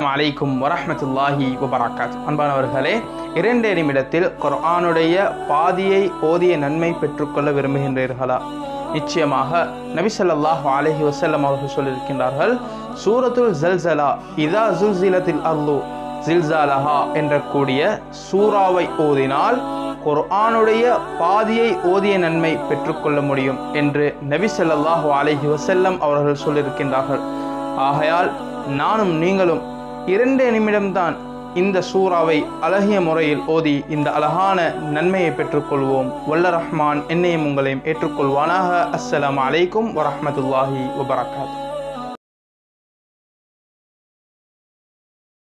அலைக்கும் வரஹ்மத்துல்லாஹி வபரகாத்துஹு. அன்பானவர்களே, 2 நிமிடத்தில் குர்ஆனுடைய பாதியை ஓதிய நன்மை பெற்றுக்கொள்ள விரும்புகின்றீர்களா? நிச்சயமாக நபி ஸல்லல்லாஹு அலைஹி வஸல்லம் அவர்கள் சொல்லியிருக்கின்றார்கள், சூரத்துல் ஜல்சலா இதா ஜுல்சிலத்தில் அர்து ஜில்சாலஹா என்ற கூடிய சூறாவை ஓதினால் குர்ஆனுடைய பாதியை ஓதிய நன்மை பெற்றுக்கொள்ள முடியும் என்று நபி ஸல்லல்லாஹு அலைஹி வஸல்லம் அவர்கள் சொல்லியிருக்கின்றார்கள். ஆகையால் நானும் நீங்களும் 2 நிமிடம்தான் இந்த சூறாவை அழகிய முறையில் ஓதி இந்த அழகான நன்மையை பெற்றுக்கொள்வோம். வல்ல ரஹ்மான் என்னையும் உங்களையும் ஏற்றுக்கொள்வானாக. அஸ்ஸலாமு அலைக்கும் வரஹ்மத்துல்லாஹி வபரகாத்துஹு.